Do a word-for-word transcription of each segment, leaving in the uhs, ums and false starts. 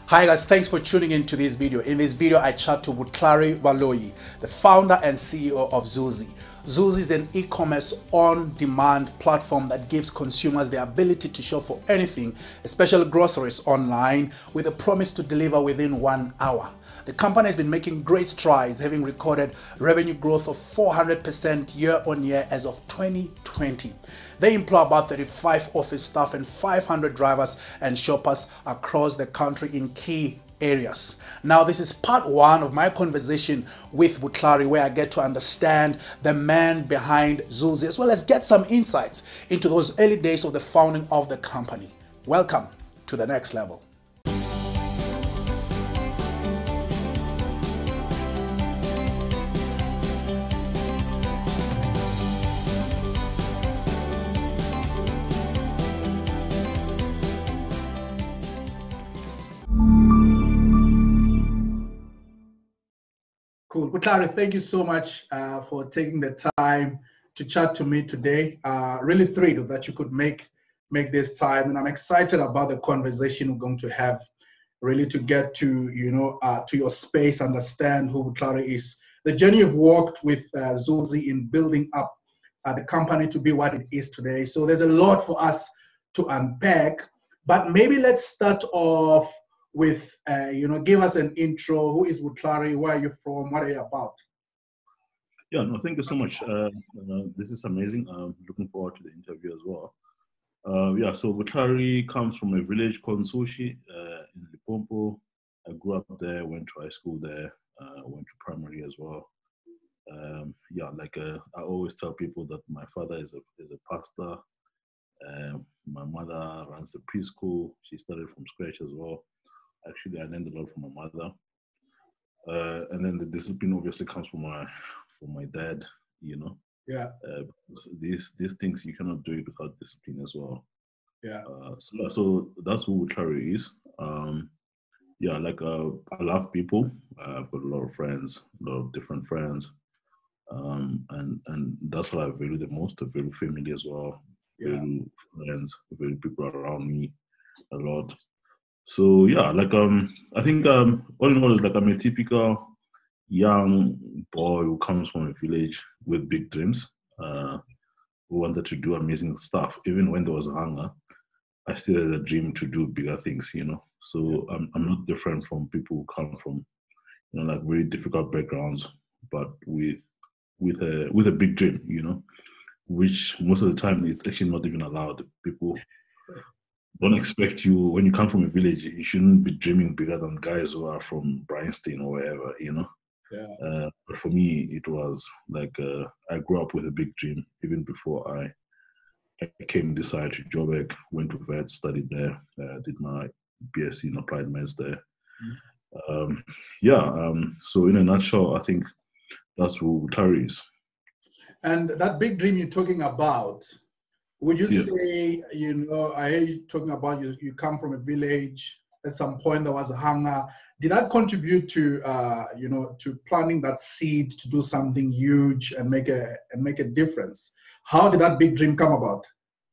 Hi guys, thanks for tuning in to this video. In this video, I chat to Vutlharhi Valoyi, the founder and C E O of Zulzi. Zulzi is an e-commerce on-demand platform that gives consumers the ability to shop for anything, especially groceries, online with a promise to deliver within one hour. The company has been making great strides, having recorded revenue growth of four hundred percent year on year as of twenty twenty. They employ about thirty-five office staff and five hundred drivers and shoppers across the country in key areas. Now, this is part one of my conversation with Vutlharhi, where I get to understand the man behind Zulzi, as well as get some insights into those early days of the founding of the company. Welcome to the next level. Cool. Vutlharhi, thank you so much uh, for taking the time to chat to me today. Uh, really thrilled that you could make make this time, and I'm excited about the conversation we're going to have. Really to get to you know uh, to your space, understand who Vutlharhi is, the journey you've walked with uh, Zulzi in building up uh, the company to be what it is today. So there's a lot for us to unpack, but maybe let's start off with, uh, you know, give us an intro. Who is Vutlharhi? Where are you from? What are you about? Yeah, no, thank you so much. Uh, uh, this is amazing. I'm looking forward to the interview as well. Uh, yeah, so Vutlharhi comes from a village called Sushi uh, in Limpopo. I grew up there, went to high school there, uh, went to primary as well. Um, yeah, like uh, I always tell people that my father is a, is a pastor. Uh, my mother runs a preschool. She started from scratch as well. Actually, I learned a lot from my mother, uh, and then the discipline obviously comes from my from my dad. You know, yeah. Uh, these these things you cannot do it without discipline as well. Yeah. Uh, so so that's who Vutlharhi is. Um, yeah, like uh, I love people. Uh, I've got a lot of friends, a lot of different friends, um, and and that's what I value the most. I value family as well. Yeah. Value friends. Value people around me a lot. So yeah, like um, I think um, all in all, is like I'm a typical young boy who comes from a village with big dreams, uh, who wanted to do amazing stuff. Even when there was hunger, I still had a dream to do bigger things, you know. So I'm I'm not different from people who come from, you know, like very difficult backgrounds, but with with a with a big dream, you know, which most of the time is actually not even allowed. People don't expect you, when you come from a village, you shouldn't be dreaming bigger than guys who are from Bryanston or wherever, you know. Yeah. Uh, but for me, it was like uh, I grew up with a big dream even before I, I came this side to Joburg, went to vet, studied there, uh, did my B S c in applied maths there. Mm-hmm. um, yeah, um, so in a nutshell, I think that's who Vutlharhi is. And that big dream you're talking about, would you Yeah. say, you know, I hear you talking about you, you come from a village, at some point there was hunger. Did that contribute to, uh, you know, to planting that seed to do something huge and make a and make a difference? How did that big dream come about?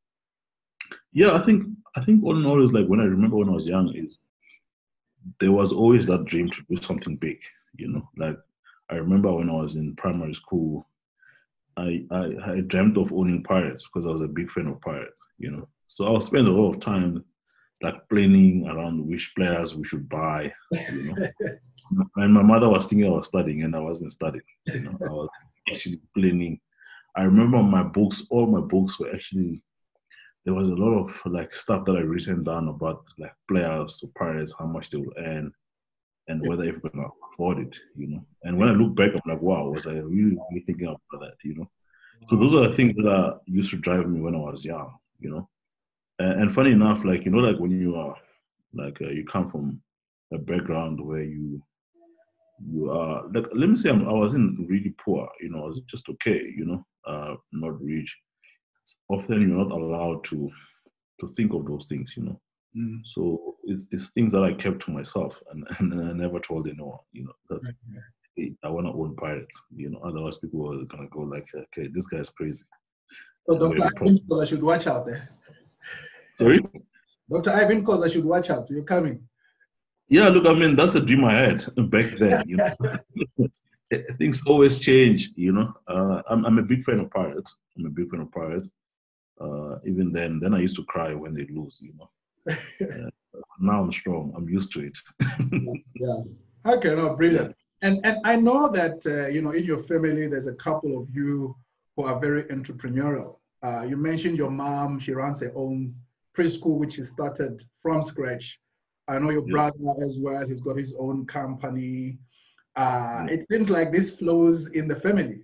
Yeah, I think I think all in all is like when I remember when I was young, is there was always that dream to do something big. You know, like I remember when I was in primary school, I, I, I dreamt of owning pirates because I was a big fan of pirates, you know. So I would spend a lot of time like planning around which players we should buy, you know. And my mother was thinking I was studying and I wasn't studying, you know. I was actually planning. I remember my books, all my books were actually, there was a lot of like stuff that I written down about like players, or pirates, how much they will earn, and whether if we can afford it, you know. And when I look back, I'm like, wow, was I really, really thinking about that, you know? So those are the things that uh, used to drive me when I was young, you know. And, and funny enough, like, you know, like when you are, like uh, you come from a background where you, you are, like, let me say I'm, I wasn't really poor, you know, I was just okay, you know, uh, not rich. Often you're not allowed to, to think of those things, you know. Mm. So it's, it's things that I kept to myself, and, and I never told anyone, you know, that hey, I want to own pirates, you know, otherwise people were going to go like, okay, this guy's crazy. So Doctor Ivan, I should watch out there. Sorry? Doctor Ivan, I should watch out. You're coming. Yeah, look, I mean, that's the dream I had back then, you know. Things always change, you know. Uh, I'm, I'm a big fan of Pirates. I'm a big fan of Pirates. Uh, even then, then I used to cry when they lose, you know. Uh, now I'm strong. I'm used to it. Yeah. Okay, no, Yeah. brilliant. And and I know that uh, you know in your family there's a couple of you who are very entrepreneurial. Uh, you mentioned your mom; she runs her own preschool, which she started from scratch. I know your Yeah. brother as well; he's got his own company. Uh, Yeah. it seems like this flows in the family.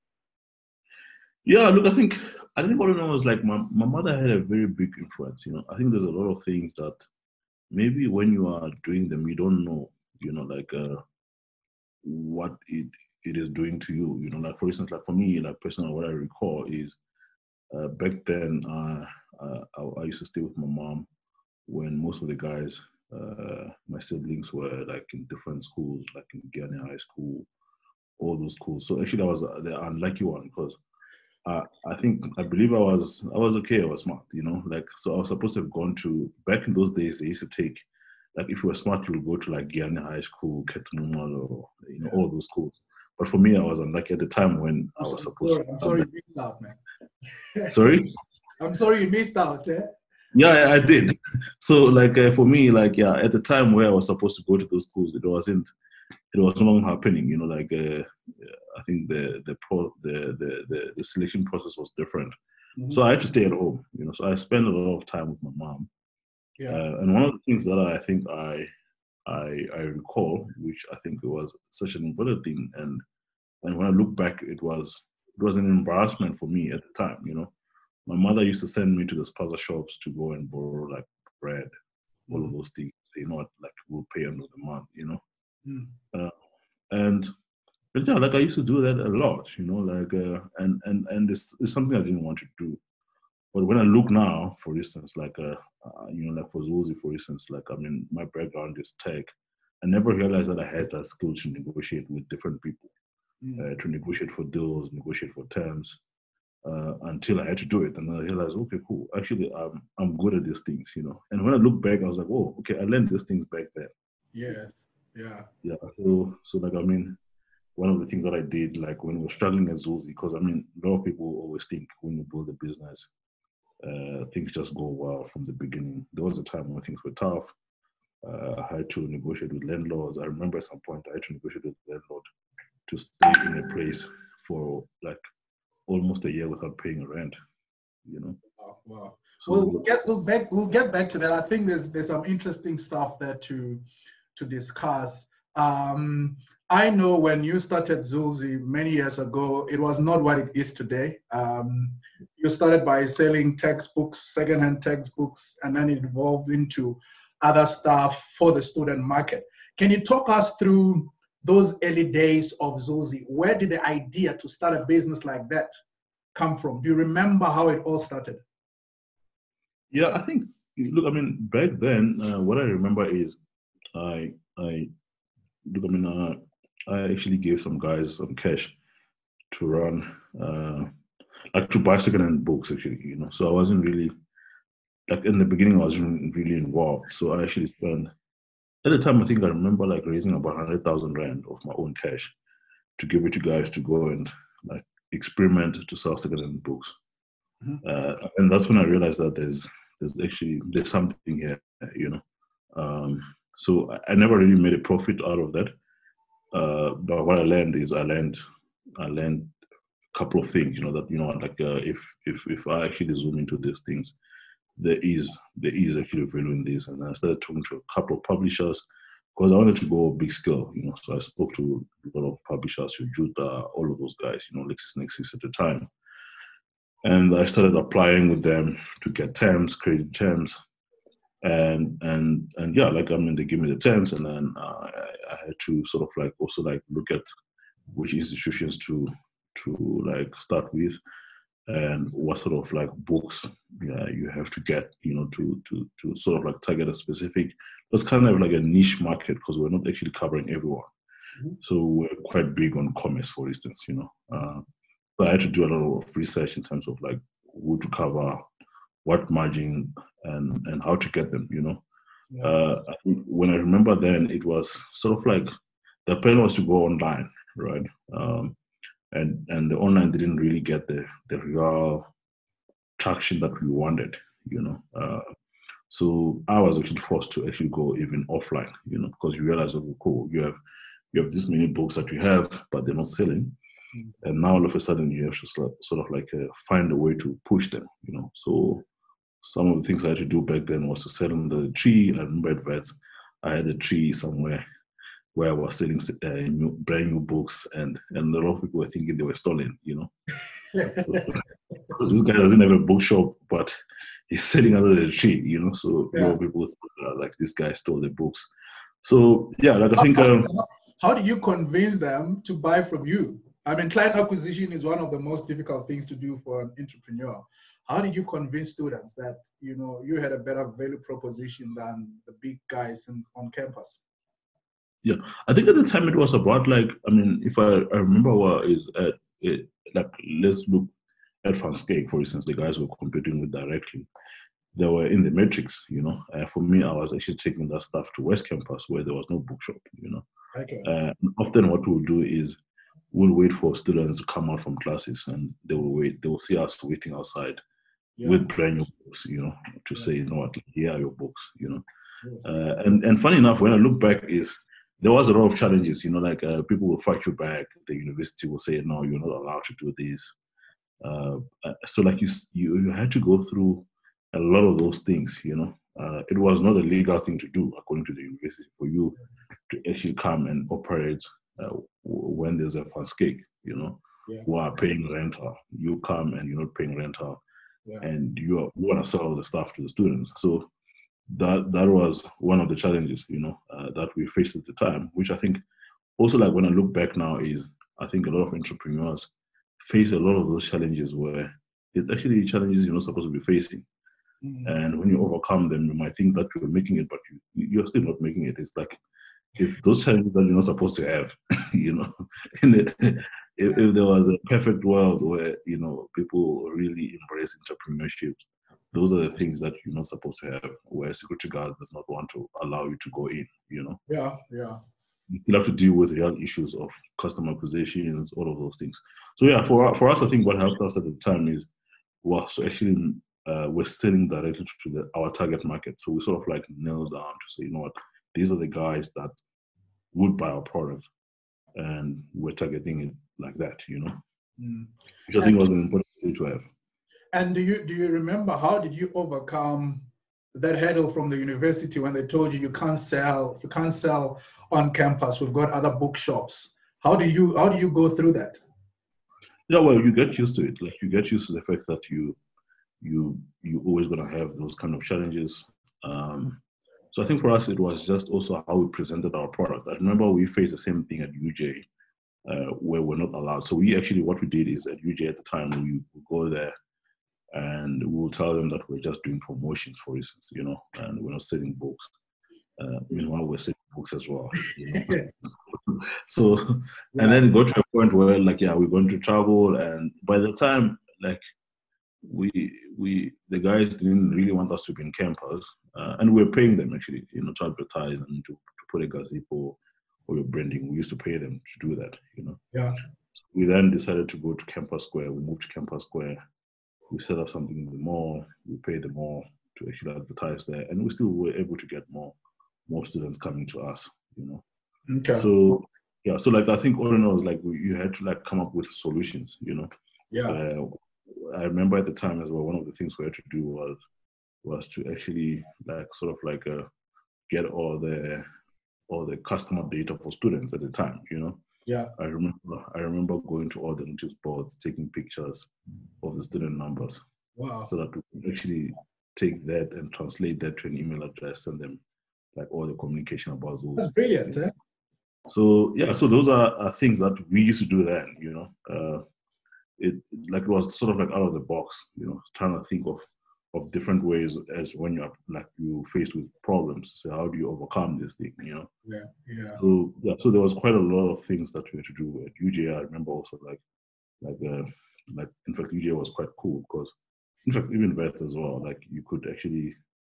Yeah, look, I think I think all in all is like my, my mother had a very big influence, you know. I think there's a lot of things that maybe when you are doing them, you don't know, you know, like uh, what it it is doing to you. You know, like for instance, like for me, like personally, what I recall is uh, back then uh, uh, I, I used to stay with my mom when most of the guys, uh, my siblings were like in different schools, like in Guyana High School, all those schools. So actually, I was uh, the unlucky one because uh, I think I believe I was I was okay. I was smart, you know. Like so, I was supposed to have gone to back in those days. They used to take like if you were smart, you would go to like Guyana High School, Ketunumal, or you know Yeah. all those schools. But for me, I was unlucky at the time when I'm I was so- supposed sorry. to. I'm Come sorry back. you missed out, man. Sorry. I'm sorry you missed out. Eh? Yeah, I did. So like uh, for me, like yeah, at the time where I was supposed to go to those schools, it wasn't. It was no longer happening. You know, like uh, I think the the pro the, the the the selection process was different. So Mhm. I had to stay at home. You know, so I spent a lot of time with my mom. Yeah. Uh, and one of the things that I think I I I recall, which I think was such an important thing, and and when I look back, it was it was an embarrassment for me at the time. You know, my mother used to send me to the spaza shops to go and borrow like bread, all of Mm. those things. You know, what, like we'll pay end of the month. You know, Mm. uh, and but yeah, like I used to do that a lot. You know, like uh, and and and it's, it's something I didn't want to do. But when I look now, for instance, like uh, uh, you know, like for Zulzi, for instance, like I mean, my background is tech. I never realized that I had that skill to negotiate with different people, Mm. uh, to negotiate for deals, negotiate for terms, uh, until I had to do it, and then I realized, okay, cool. Actually, I'm I'm good at these things, you know. And when I look back, I was like, oh, okay, I learned these things back then. Yes. Yeah. Yeah. So, so like I mean, one of the things that I did, like when we were struggling as Zulzi, because I mean, a lot of people always think when you build a business, uh, things just go well from the beginning. There was a time when things were tough. Uh, I had to negotiate with landlords. I remember at some point I had to negotiate with landlord to stay in a place for like almost a year without paying rent. You know. Wow. Wow. Well, we'll So get we'll back we'll get back to that. I think there's there's some interesting stuff there to to discuss. Um, I know when you started Zulzi many years ago, it was not what it is today. Um, you started by selling textbooks, secondhand textbooks, and then it evolved into other stuff for the student market. Can you talk us through those early days of Zulzi? Where did the idea to start a business like that come from? Do you remember how it all started? yeah, I think look, I mean, back then, uh, what I remember is I I look, I mean, uh, I actually gave some guys some cash to run, uh, like to buy secondhand books actually, you know. So I wasn't really like in the beginning, I wasn't really involved. So I actually spent at the time. I think I remember like raising about hundred thousand rand of my own cash to give it to guys to go and like experiment to sell secondhand books. Mhm. Uh, and that's when I realized that there's there's actually there's something here, you know. Um, so I, I never really made a profit out of that. Uh, but what I learned is I learned I learned a couple of things, you know, that you know, like uh, if if if I actually zoom into these things, there is there is actually value in this. And I started talking to a couple of publishers because I wanted to go big scale, you know. So I spoke to a lot of publishers, Juta, all of those guys, you know, LexisNexis at the time. And I started applying with them to get terms, credit terms. And and and yeah, like I mean, they give me the terms, and then uh, I, I had to sort of like also like look at which institutions to to like start with, and what sort of like books yeah, you have to get, you know, to to to sort of like target a specific. That's kind of like a niche market because we're not actually covering everyone. Mhm. So we're quite big on commerce, for instance, you know. Mhm. Uh, but I had to do a lot of research in terms of like who to cover, what margin, and and how to get them, you know. Yeah. Uh, I think when I remember then, it was sort of like the plan was to go online, right? Um, and and the online didn't really get the the real traction that we wanted, you know. Uh, so I was actually forced to actually go even offline, you know, because you realize, oh, cool, you have you have this many books that you have, but they're not selling, Mm. and now all of a sudden you have to sort sort of like uh, find a way to push them, you know. So some of the things I had to do back then was to sell on the tree. I remember at Vets, I had a tree somewhere where I was selling uh, new, brand new books, and, and a lot of people were thinking they were stolen, you know. Because this guy doesn't have a bookshop, but he's selling under the tree, you know. So a lot Yeah. of people thought, uh, like, this guy stole the books. So yeah, like I How, think. how, Um, how do you convince them to buy from you? I mean, client acquisition is one of the most difficult things to do for an entrepreneur. How did you convince students that you know you had a better value proposition than the big guys in, on campus? Yeah, I think at the time it was about like, I mean, if I, I remember what is at it, like, let's look at Fanscape, for instance, the guys we're competing with directly. They were in the matrix, you know. Uh, for me, I was actually taking that stuff to West Campus where there was no bookshop, you know. Okay. Uh, often what we'll do is we'll wait for students to come out from classes, and they will wait, they will see us waiting outside Yeah. with brand new books, you know, to Yeah. say, you know what, here are your books, you know. Yes. Uh, and, and funny enough, when I look back, is there was a lot of challenges, you know, like uh, people will fight you back. The university will say, no, you're not allowed to do this. Uh, uh, so like you, you, you had to go through a lot of those things, you know. Uh, it was not a legal thing to do, according to the university, for you to actually come and operate uh, when there's a Fanscape, you know, Yeah. who are paying rental. You come and you're not paying rental, Yeah. and you, are, you want to sell the stuff to the students. So that that was one of the challenges, you know, uh, that we faced at the time, which I think also, like when I look back now, is I think a lot of entrepreneurs face a lot of those challenges where it's actually challenges you're not supposed to be facing. Mm. And when you overcome them, you might think that you're making it, but you, you're still not making it. It's like, it's those challenges that you're not supposed to have, you know. In it, if, if there was a perfect world where, you know, people really embrace entrepreneurship, those are the things that you're not supposed to have, where security guard does not want to allow you to go in, you know. Yeah. Yeah. You have to deal with real issues of customer acquisitions, all of those things. So yeah, for for us, I think what helped us at the time is was to actually uh, we're selling directly to the, our target market. So we sort of like nailed down to say, you know what, these are the guys that would buy our product, and we're targeting it like that, you know, Mm. which I think was an important thing to have. And do you do you remember how did you overcome that hurdle from the university when they told you you can't sell you can't sell on campus? We've got other bookshops. How do you how do you go through that? Yeah, well, you get used to it. Like you get used to the fact that you you you always gonna have those kind of challenges. Um, so I think for us it was just also how we presented our product. I remember we faced the same thing at U J, uh, where we're not allowed. So we actually what we did is at U J at the time we would go there and we'll tell them that we're just doing promotions, for instance, you know, and we're not selling books. Uh, meanwhile, we're selling books as well, you know. So, and Yeah. then go to a point where, like, yeah, we're going to travel, and by the time, like, we we the guys didn't really want us to be in campus, uh, and we're paying them actually, you know, to advertise and to, to put a gazebo or your branding. We used to pay them to do that, you know. Yeah. So we then decided to go to Campus Square. We moved to Campus Square. We set up something in the mall. We paid the mall to actually advertise there, and we still were able to get more more students coming to us, you know. Okay. So yeah, so like I think all in all, is like we, you had to like come up with solutions, you know. Yeah. Uh, I remember at the time as well, one of the things we had to do was was to actually like sort of like uh, get all the all the customer data for students at the time, you know. Yeah. I remember I remember going to all the notice boards, taking pictures of the student numbers, Wow. so that we could actually take that and translate that to an email address, send them like all the communication about those. That's brilliant, eh? So yeah, so those are, are things that we used to do then, you know. Uh, it like it was sort of like out of the box, you know, trying to think of of different ways as when you're like you faced with problems. So how do you overcome this thing, you know? Yeah. Yeah. So yeah, so there was quite a lot of things that we had to do at U J. I remember also like like uh, like in fact U J was quite cool because in fact even Vets as well. Like you could actually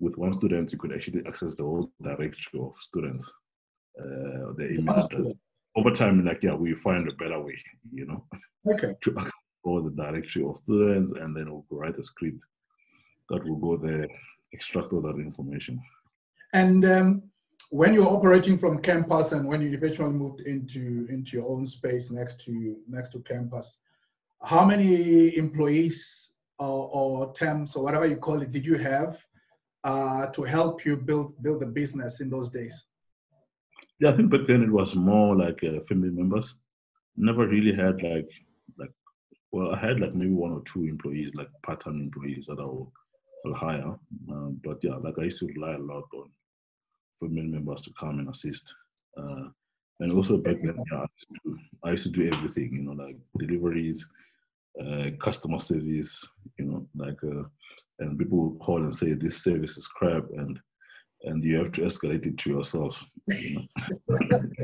with one student, you could actually access the whole directory of students, uh, their email address. Over time, like, yeah, we find a better way, you know, okay. to access all the directory of students, and then we'll write a script that will go there, extract all that information. And um, when you're operating from campus and when you eventually moved into, into your own space next to, next to campus, how many employees or, or temps or whatever you call it did you have uh, to help you build, build the business in those days? Yeah, I think back then it was more like uh, family members. Never really had like, like, well, I had like maybe one or two employees, like part-time employees that I will, will hire. Um, but yeah, like I used to rely a lot on family members to come and assist. Uh, and also back then, yeah, I used, to, I used to do everything, you know, like deliveries, uh, customer service, you know, like, uh, and people would call and say this service is crap, and and you have to escalate it to yourself, you know.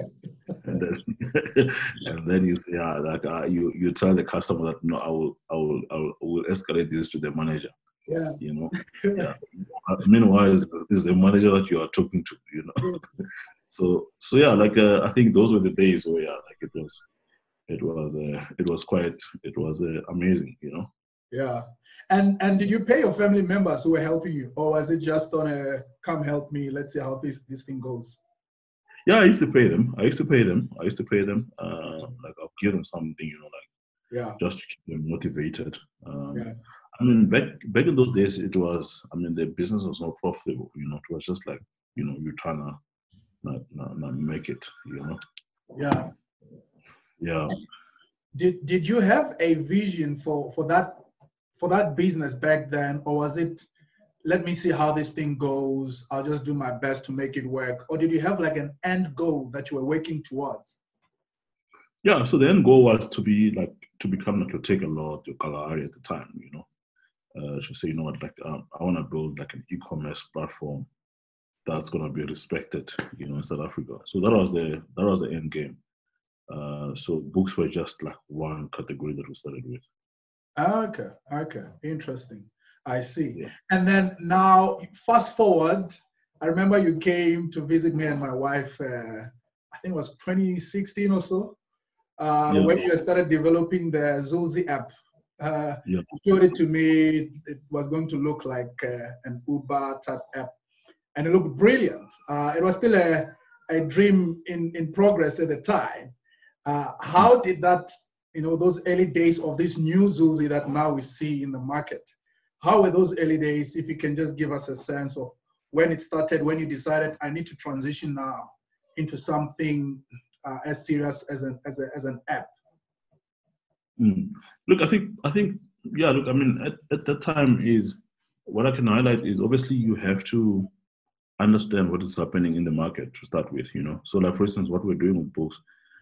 and then and then you say, yeah, like uh, you you tell the customer that no, I will I will I will, I will escalate this to the manager. Yeah. You know. Yeah. Meanwhile, is is the manager that you are talking to, you know. so so yeah, like uh, I think those were the days where yeah, like it was it was uh, it was quite it was uh, amazing, you know. Yeah. And and did you pay your family members who were helping you, or was it just on a come help me, let's see how this this thing goes? Yeah, I used to pay them. I used to pay them. I used to pay them. Uh, like I'll give them something, you know, like yeah, just to keep them motivated. Um, yeah. I mean, back back in those days, it was. I mean, the business was not profitable. You know, it was just like, you know, you're trying to not, not, not make it. You know. Yeah. Yeah. Did Did you have a vision for for that for that business back then, or was it, let me see how this thing goes, I'll just do my best to make it work? Or did you have like an end goal that you were working towards? Yeah, so the end goal was to be like, to become like your Take a Lot, your Kalahari at the time, you know. Uh, to say, you know what, like um, I want to build like an e-commerce platform that's going to be respected, you know, in South Africa. So that was the, that was the end game. Uh, so books were just like one category that we started with. Okay, okay, interesting. I see. Yeah. And then now, fast forward, I remember you came to visit me and my wife, uh, I think it was twenty sixteen or so, uh, Yeah. when you started developing the Zulzi app. Uh, yeah. You showed it to me, it was going to look like uh, an Uber type app, and it looked brilliant. Uh, it was still a, a dream in, in progress at the time. Uh, how did that, you know, those early days of this new Zulzi that now we see in the market, how were those early days? If you can just give us a sense of when it started, when you decided I need to transition now into something uh, as serious as an as, a, as an app. Mm. Look, I think I think yeah. Look, I mean, at, at that time is what I can highlight is obviously you have to understand what is happening in the market to start with. You know, so like for instance, what we're doing with books.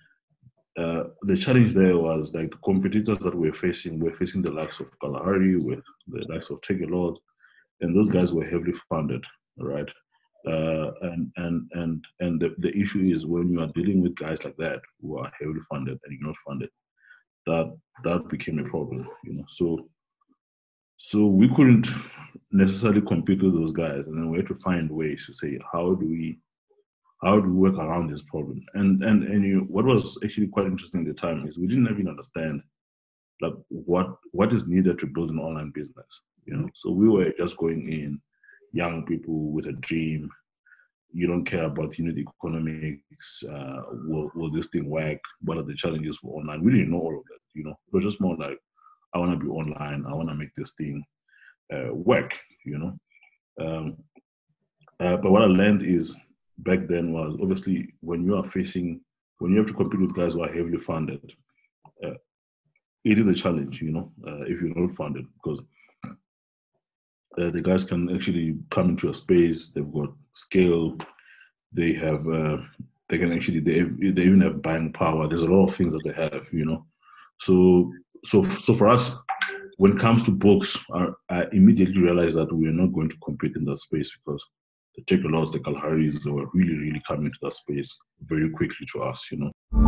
Uh, the challenge there was like the competitors that we're facing, we're facing the likes of Kalahari, with the likes of Take a Lot, and those guys were heavily funded, right? Uh, and and and and the, the issue is when you are dealing with guys like that who are heavily funded and you're not funded, that that became a problem, you know. So so we couldn't necessarily compete with those guys, and then we had to find ways to say how do we how do we work around this problem? And and and you, what was actually quite interesting at the time is we didn't even understand like what what is needed to build an online business, you know. So we were just going in, young people with a dream. You don't care about unit economics. Uh, will will this thing work? What are the challenges for online? We didn't know all of that, you know. It was just more like, I want to be online. I want to make this thing uh, work, you know. Um, uh, but what I learned is, back then was obviously when you are facing, when you have to compete with guys who are heavily funded, uh, it is a challenge, you know, uh, if you're not funded, because uh, the guys can actually come into your space. They've got scale. They have, uh, they can actually, they, they even have buying power. There's a lot of things that they have, you know. So, so, so for us, when it comes to books, I, I immediately realized that we are not going to compete in that space because the Take a Lot, the Kalharis, they were really, really coming to that space very quickly to us, you know.